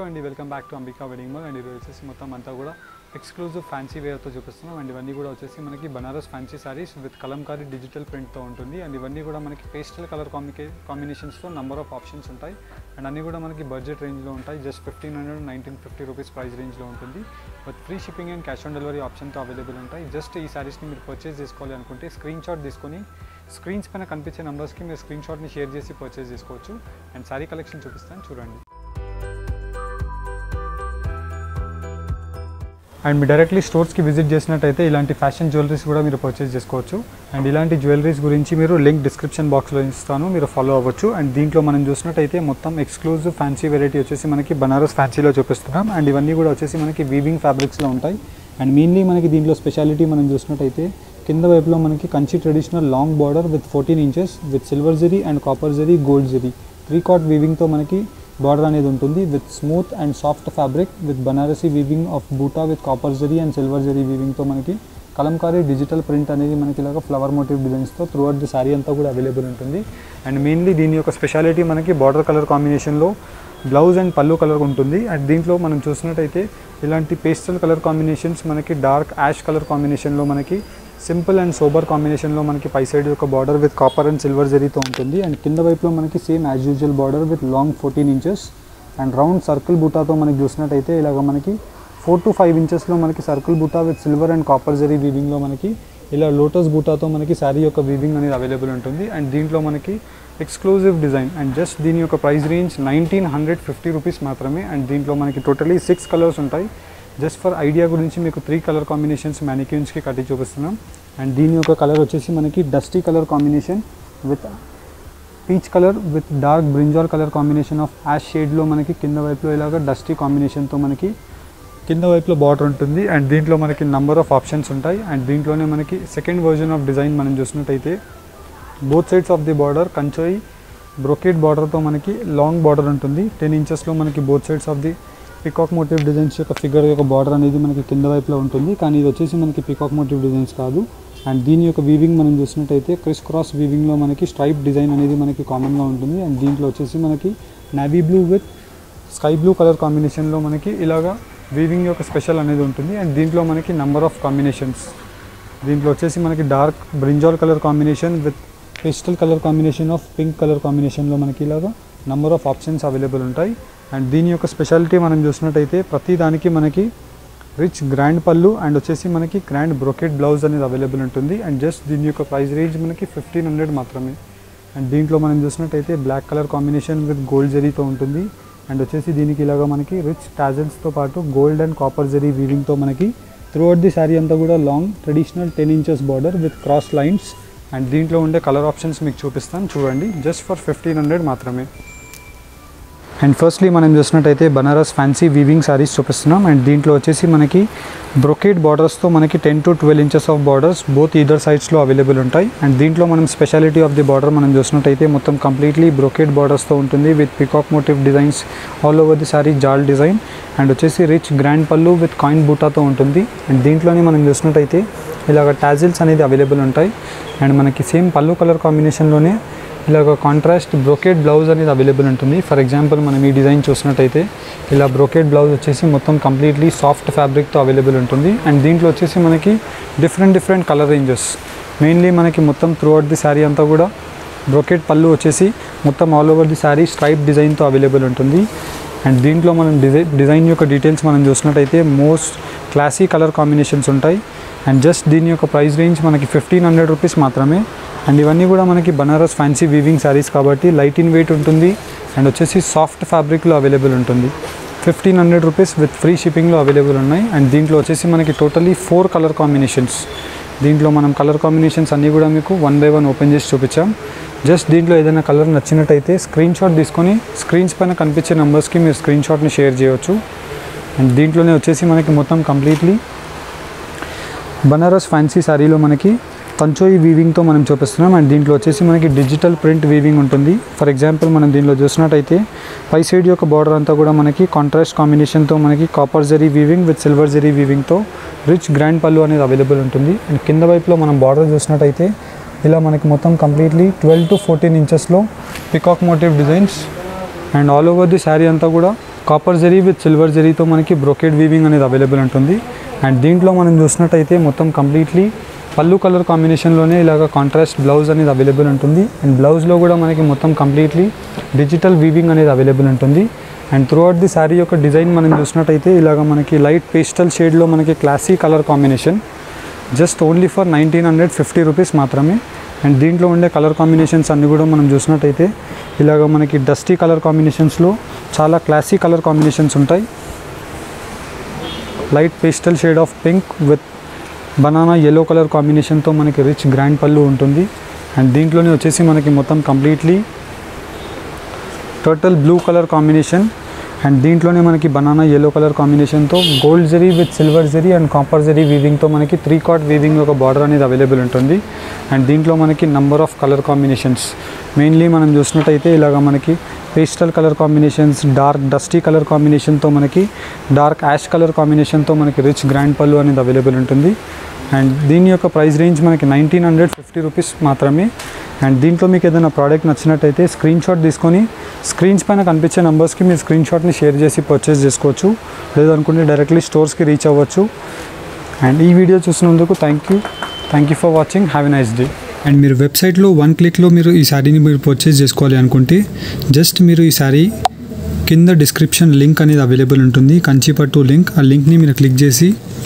Hello అండి, welcome back to Ambika wedding mall. And ఇది వచ్చేసి మొత్తం అంతా కూడా ఎక్స్క్లూజివ్ ఫ్యాన్సీ వేర్తో చూపిస్తున్నాం. అండ్ ఇవన్నీ కూడా వచ్చేసి మనకి Banaras fancy sarees with Kalamkari digital ప్రింట్తో ఉంటుంది. అండ్ ఇవన్నీ కూడా మనకి పేస్టల్ కలర్ కాంబినేషన్స్తో నెంబర్ ఆఫ్ ఆప్షన్స్ ఉంటాయి. అండ్ అన్నీ కూడా మనకి బడ్జెట్ రేంజ్లో ఉంటాయి. జస్ట్ 1500-1950 రూపీస్ ప్రైస్ రేంజ్లో ఉంటుంది. With free shipping and cash on delivery ఆప్షన్తో అవైలబుల్ ఉంటాయి. జస్ట్ ఈ సారీస్ని మీరు పర్చేస్ చేసుకోవాలి అనుకుంటే స్క్రీన్ షాట్ తీసుకొని స్క్రీన్స్ పైన కనిపించే నెంబర్స్కి మీరు స్క్రీన్ షాట్ని షేర్ చేసి పర్చేస్ చేసుకోవచ్చు. అండ్ సారీ కలెక్షన్ చూపిస్తాను, చూడండి. అండ్ మీరు డైరెక్ట్లీ స్టోర్స్కి విజిట్ చేసినట్టయితే ఇలాంటి ఫ్యాషన్ జ్యువెలరీస్ కూడా మీరు పర్చేస్ చేసుకోవచ్చు. అండ్ ఇలాంటి జ్యువెలరీస్ గురించి మీరు లింక్ డిస్క్రిప్షన్ బాక్స్లో ఇస్తాను, మీరు ఫాలో అవ్వచ్చు. అండ్ దీంట్లో మనం చూసినట్టయితే మొత్తం ఎక్స్క్లూజివ్ ఫ్యాన్సీ వెరైటీ వచ్చేసి మనకి బనారస్ ఫ్యాన్సీలో చూపిస్తున్నాం. అండ్ ఇవన్నీ కూడా వచ్చేసి మనకి వీవింగ్ ఫ్యాబ్రిక్స్లో ఉంటాయి. అండ్ మెయిన్లీ మనకి దీంట్లో స్పెషాలిటీ మనం చూసినట్టయితే కింద వైపులో మనకి Kanchi traditional long border with 14 inches with silver zari and copper zari, gold zari 3/4 వీవింగ్తో మనకి బార్డర్ అనేది ఉంటుంది. With smooth and soft fabric with Banarasi weaving of buta with copper zari and silver zari వీవింగ్తో మనకి కలంకారీ డిజిటల్ ప్రింట్ అనేది మనకి ఇలాగ ఫ్లవర్ మోటివ్ డిజైన్స్తో త్రూ అవుట్ ది శారీ అంతా కూడా అవైలబుల్ ఉంటుంది. అండ్ మెయిన్లీ దీని యొక్క స్పెషాలిటీ మనకి బార్డర్ కలర్ కాంబినేషన్లో బ్లౌజ్ అండ్ పళ్ళు కలర్ ఉంటుంది. అండ్ దీంట్లో మనం చూసినట్టయితే ఇలాంటి పేస్టల్ కలర్ కాంబినేషన్స్ మనకి డార్క్ యాష్ కలర్ కాంబినేషన్లో మనకి సింపుల్ అండ్ సోబర్ కాంబినేషన్లో మనకి పై సైడ్ యొక్క border with copper and silver జరీతో ఉంటుంది. అండ్ కింద వైపులో మనకి same as usual border with long 14 inches and round circle బూటాతో మనకి చూసినట్టయితే ఇలాగ మనకి 4 to 5 ఇంచెస్లో మనకి circle buta with silver and copper zari వీవింగ్లో మనకి ఇలా లోటస్ బూటాతో మనకి శారీ యొక్క వీవింగ్ అనేది అవైలబుల్ ఉంటుంది. అండ్ దీంట్లో మనకి ఎక్స్క్లూజివ్ డిజైన్ అండ్ జస్ట్ దీని యొక్క ప్రైస్ రేంజ్ 1950 రూపీస్ మాత్రమే. అండ్ దీంట్లో మనకి టోటలీ 6 కలర్స్ ఉంటాయి. జస్ట్ ఫర్ ఐడియా గురించి మీకు 3 కలర్ కాంబినేషన్స్ మ్యానిక్యూన్స్కి కట్టి చూపిస్తున్నాం. అండ్ దీని యొక్క కలర్ వచ్చేసి మనకి dusty colour combination with peach colour with dark brinjal colour combination of ash షేడ్లో మనకి కింద వైపులో ఇలాగ డస్టీ కాంబినేషన్తో మనకి కింద వైపులో బార్డర్ ఉంటుంది. అండ్ దీంట్లో మనకి నంబర్ ఆఫ్ ఆప్షన్స్ ఉంటాయి. అండ్ దీంట్లోనే మనకి సెకండ్ వర్జన్ ఆఫ్ డిజైన్ మనం చూసినట్టయితే both sides of the border కంచోయి బ్రోకేడ్ బార్డర్తో మనకి లాంగ్ బార్డర్ ఉంటుంది. 10 ఇంచెస్లో మనకి both sides of the peacock motif designs యొక్క ఫిగర్ యొక్క బార్డర్ అనేది మనకి కింద వైపులో ఉంటుంది. కానీ ఇది వచ్చేసి మనకి పికాక్ మోటివ్ డిజైన్స్ కాదు. అండ్ దీని యొక్క వీవింగ్ మనం చూసినట్టయితే క్రిస్ క్రాస్ వీవింగ్లో మనకి స్ట్రైప్ డిజైన్ అనేది మనకి కామన్గా ఉంటుంది. అండ్ దీంట్లో వచ్చేసి మనకి navy blue with sky blue colour కాంబినేషన్లో మనకి ఇలాగా వీవింగ్ యొక్క స్పెషల్ అనేది ఉంటుంది. అండ్ దీంట్లో మనకి నెంబర్ ఆఫ్ కాంబినేషన్స్, దీంట్లో వచ్చేసి మనకి dark brinjal colour combination with pastel colour combination of pink colour కాంబినేషన్లో మనకి ఇలాగా నెంబర్ ఆఫ్ ఆప్షన్స్ అవైలబుల్ ఉంటాయి. అండ్ దీని యొక్క స్పెషాలిటీ మనం చూసినట్టయితే ప్రతి దానికి మనకి రిచ్ గ్రాండ్ పళ్ళు అండ్ వచ్చేసి మనకి గ్రాండ్ బ్రోకెట్ బ్లౌజ్ అనేది అవైలబుల్ ఉంటుంది. అండ్ జస్ట్ దీని యొక్క ప్రైస్ రేంజ్ మనకి 1500 మాత్రమే. అండ్ దీంట్లో మనం చూసినట్టయితే black colour combination with gold జరీతో ఉంటుంది. అండ్ వచ్చేసి దీనికి ఇలాగా మనకి రిచ్ టాజల్స్తో పాటు గోల్డ్ అండ్ కాపర్ జరీ వీవింగ్తో మనకి త్రూ అవుట్ ది శారీ అంతా కూడా long traditional 10 inches border with cross lines. And దీంట్లో ఉండే కలర్ ఆప్షన్స్ మీకు చూపిస్తాను, చూడండి. జస్ట్ ఫర్ 1500 మాత్రమే. అండ్ ఫస్ట్లీ మనం చూసినట్టయితే బనారస్ ఫ్యాన్సీ వీవింగ్ సారీస్ చూపిస్తున్నాం. అండ్ దీంట్లో వచ్చేసి మనకి బ్రొకేట్ బార్డర్స్తో మనకి 10 to 12 inches of borders both either సైడ్స్లో అవైలబుల్ ఉంటాయి. అండ్ దీంట్లో మనం స్పెషాలిటీ ఆఫ్ ది బార్డర్ మనం చూసినట్టయితే మొత్తం కంప్లీట్లీ బ్రొకేట్ బార్డర్స్తో ఉంటుంది with peacock motif designs all over the saree, jaal design. And వచ్చేసి rich grand pallu with coin బూటాతో ఉంటుంది. అండ్ దీంట్లోనే మనం చూసినట్టయితే ఇలాగ టాజిల్స్ అనేది అవైలబుల్ ఉంటాయి. అండ్ మనకి సేమ్ పళ్ళు కలర్ కాంబినేషన్లోనే ఇలాగ కాంట్రాస్ట్ బ్రోకేట్ బ్లౌజ్ అనేది అవైలబుల్ ఉంటుంది. ఫర్ ఎగ్జాంపుల్ మనం ఈ డిజైన్ చూసినట్టయితే ఇలా బ్రోకేట్ బ్లౌజ్ వచ్చేసి మొత్తం కంప్లీట్లీ సాఫ్ట్ ఫ్యాబ్రిక్తో అవైలబుల్ ఉంటుంది. అండ్ దీంట్లో వచ్చేసి మనకి డిఫరెంట్ కలర్ రేంజెస్, మెయిన్లీ మనకి మొత్తం త్రూ అవుట్ ది శారీ అంతా కూడా బ్రోకేట్ పళ్ళు వచ్చేసి మొత్తం all over the saree stripe డిజైన్తో అవైలబుల్ ఉంటుంది. అండ్ దీంట్లో మనం డిజైన్ యొక్క డీటెయిల్స్ మనం చూసినట్టయితే మోస్ట్ క్లాసీ కలర్ కాంబినేషన్స్ ఉంటాయి. అండ్ జస్ట్ దీని యొక్క ప్రైస్ రేంజ్ మనకి 1500 రూపీస్ మాత్రమే. అండ్ ఇవన్నీ కూడా మనకి బనారస్ ఫ్యాన్సీ వీవింగ్ శారీస్ కాబట్టి లైట్ ఇన్ వెయిట్ ఉంటుంది. అండ్ వచ్చేసి సాఫ్ట్ ఫ్యాబ్రిక్లో అవైలబుల్ ఉంటుంది. 1500 రూపీస్ విత్ ఫ్రీ షిప్పింగ్లో అవైలబుల్ ఉన్నాయి. అండ్ దీంట్లో వచ్చేసి మనకి టోటలీ 4 కలర్ కాంబినేషన్స్. దీంట్లో మనం కలర్ కాంబినేషన్స్ అన్నీ కూడా మీకు 1 by 1 ఓపెన్ చేసి చూపించాం. జస్ట్ దీంట్లో ఏదైనా కలర్ నచ్చినట్టయితే స్క్రీన్ షాట్ తీసుకొని స్క్రీన్స్ పైన కనిపించే నెంబర్స్కి మీరు స్క్రీన్ షాట్ని షేర్ చేయవచ్చు. అండ్ దీంట్లోనే వచ్చేసి మనకి మొత్తం కంప్లీట్లీ బనారస్ ఫ్యాన్సీ శారీలో మనకి కంచోయి వీవింగ్తో మనం చూపిస్తున్నాం. అండ్ దీంట్లో వచ్చేసి మనకి డిజిటల్ ప్రింట్ వీవింగ్ ఉంటుంది. ఫర్ ఎగ్జాంపుల్ మనం దీంట్లో చూసినట్టయితే పై సైడ్ యొక్క బార్డర్ అంతా కూడా మనకి కాంట్రాస్ట్ కాంబినేషన్తో మనకి copper zari weaving with silver zari వీవింగ్తో రిచ్ గ్రాండ్ పళ్ళు అనేది అవైలబుల్ ఉంటుంది. అండ్ కింద వైపులో మనం బార్డర్ చూసినట్టయితే ఇలా మనకి మొత్తం కంప్లీట్లీ 12 to 14 ఇంచెస్లో peacock motif designs. And all over the saree అంతా కూడా కాపర్ జరీ విత్ సిల్వర్ జరీతో మనకి బ్రోకెడ్ వీవింగ్ అనేది అవైలబుల్ ఉంటుంది. అండ్ దీంట్లో మనం చూసినట్టయితే మొత్తం కంప్లీట్లీ పళ్ళు కలర్ కాంబినేషన్లోనే ఇలాగ కాంట్రాస్ట్ బ్లౌజ్ అనేది అవైలబుల్ ఉంటుంది. అండ్ బ్లౌజ్లో కూడా మనకి మొత్తం కంప్లీట్లీ డిజిటల్ వీవింగ్ అనేది అవైలబుల్ ఉంటుంది. అండ్ త్రూఅవుట్ ది శారీ యొక్క డిజైన్ మనం చూసినట్టయితే ఇలాగ మనకి లైట్ పేస్టల్ షేడ్లో మనకి classy colour combination just only for 1950 rupees మాత్రమే. అండ్ దీంట్లో ఉండే కలర్ కాంబినేషన్స్ అన్నీ కూడా మనం చూసినట్టయితే ఇలాగ మనకి డస్టీ కలర్ కాంబినేషన్స్లో చాలా క్లాసీ కలర్ కాంబినేషన్స్ ఉంటాయి. Light pastel shade of pink with banana yellow colour కాంబినేషన్తో మనకి రిచ్ గ్రాండ్ పళ్ళు ఉంటుంది. అండ్ దీంట్లోనే వచ్చేసి మనకి మొత్తం completely turtle blue colour combination. And దీంట్లోనే మనకి బనానా yellow కలర్ కాంబినేషన్తో gold zari with silver zari and copper zari వీవింగ్తో మనకి 3/4 వీవింగ్ ఒక బార్డర్ అనేది అవైలబుల్ ఉంటుంది. అండ్ దీంట్లో మనకి number of colour combinations mainly మనం చూసినట్టయితే ఇలాగ మనకి pastel colour combinations, dark dusty colour కాంబినేషన్తో మనకి డార్క్ యాష్ కలర్ కాంబినేషన్తో మనకి రిచ్ గ్రాండ్ పళ్ళు అనేది అవైలబుల్ ఉంటుంది. అండ్ దీని యొక్క ప్రైస్ రేంజ్ మనకి 1950 రూపీస్ మాత్రమే. అండ్ దీంట్లో మీకు ఏదైనా ప్రోడక్ట్ నచ్చినట్టయితే స్క్రీన్ షాట్ తీసుకొని స్క్రీన్స్ పైన కనిపించే నెంబర్స్కి మీరు స్క్రీన్ షాట్ని షేర్ చేసి పర్చేస్ చేసుకోవచ్చు. లేదనుకుంటే డైరెక్ట్లీ స్టోర్స్కి రీచ్ అవ్వచ్చు. అండ్ ఈ వీడియో చూసినందుకు thank you for watching. Have a nice day. And మీరు వెబ్సైట్లో 1 క్లిక్లో మీరు ఈ శారీని మీరు పర్చేస్ చేసుకోవాలి అనుకుంటే జస్ట్ మీరు ఈ శారీ కింద డిస్క్రిప్షన్ లింక్ అనేది అవైలబుల్ ఉంటుంది, కంచిపట్టు లింక్. ఆ లింక్ని మీరు క్లిక్ చేసి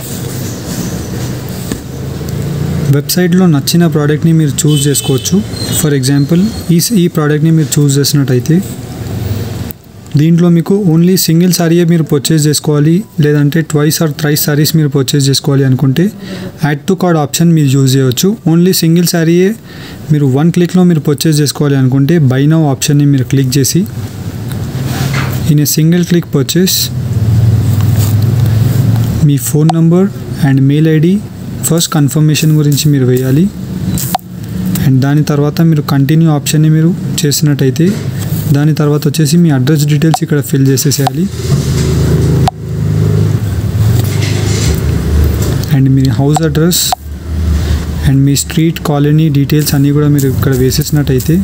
వెబ్సైట్లో నచ్చిన ప్రోడక్ట్ని మీరు చూస్ చేసుకోవచ్చు. ఫర్ ఎగ్జాంపుల్ ఈ ప్రోడక్ట్ని మీరు చూస్ చేసినట్టయితే దీంట్లో మీకు ఓన్లీ సింగిల్ శారీయే మీరు పర్చేస్ చేసుకోవాలి, లేదంటే ట్వైస్ ఆర్ థ్రైస్ శారీస్ మీరు పర్చేస్ చేసుకోవాలి అనుకుంటే యాడ్ టు కార్డ్ ఆప్షన్ మీరు యూజ్ చేయవచ్చు. ఓన్లీ సింగిల్ శారీయే మీరు 1 క్లిక్లో మీరు పర్చేస్ చేసుకోవాలి అనుకుంటే బై నౌ ఆప్షన్ని మీరు క్లిక్ చేసి in a single click purchase మీ phone number and mail ID first confirmation గురించి మీరు వేయాలి. అండ్ దాని తర్వాత మీరు కంటిన్యూ ఆప్షన్ని మీరు చేసినట్టయితే దాని తర్వాత వచ్చేసి మీ అడ్రస్ డీటెయిల్స్ ఇక్కడ ఫిల్ చేసేసేయాలి. అండ్ మీ హౌస్ అడ్రస్ అండ్ మీ స్ట్రీట్ కాలనీ డీటెయిల్స్ అన్నీ కూడా మీరు ఇక్కడ వేసేసినట్టయితే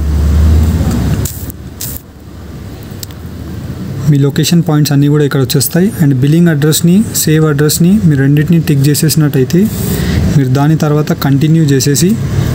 మీ లొకేషన్ పాయింట్స్ అన్నీ కూడా ఇక్కడ వచ్చేస్తాయి. అండ్ బిల్లింగ్ అడ్రస్ని, సేవ్ అడ్రస్ని మీరు రెండింటిని టిక్ చేసేసినట్టయితే మీరు దాని తర్వాత కంటిన్యూ చేసేసి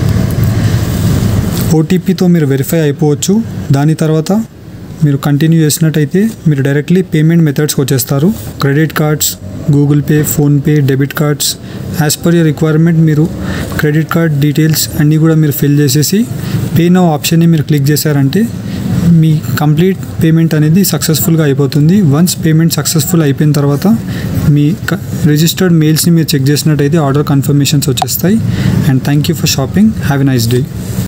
ఓటీపీతో మీరు వెరిఫై అయిపోవచ్చు. దాని తర్వాత మీరు కంటిన్యూ చేసినట్టయితే మీరు డైరెక్ట్లీ పేమెంట్ మెథడ్స్కి వచ్చేస్తారు. Credit cards, Google Pay, PhonePe, debit cards as per your requirement మీరు క్రెడిట్ కార్డ్ డీటెయిల్స్ అన్నీ కూడా మీరు ఫిల్ చేసేసి పే నౌ ఆప్షన్ని మీరు క్లిక్ చేశారంటే మీ కంప్లీట్ పేమెంట్ అనేది సక్సెస్ఫుల్గా అయిపోతుంది. వన్స్ పేమెంట్ సక్సెస్ఫుల్ అయిపోయిన తర్వాత మీ రిజిస్టర్డ్ మెయిల్స్ని మీరు చెక్ చేసినట్టయితే ఆర్డర్ కన్ఫర్మేషన్స్ వచ్చేస్తాయి. And thank you for shopping. Have a nice day.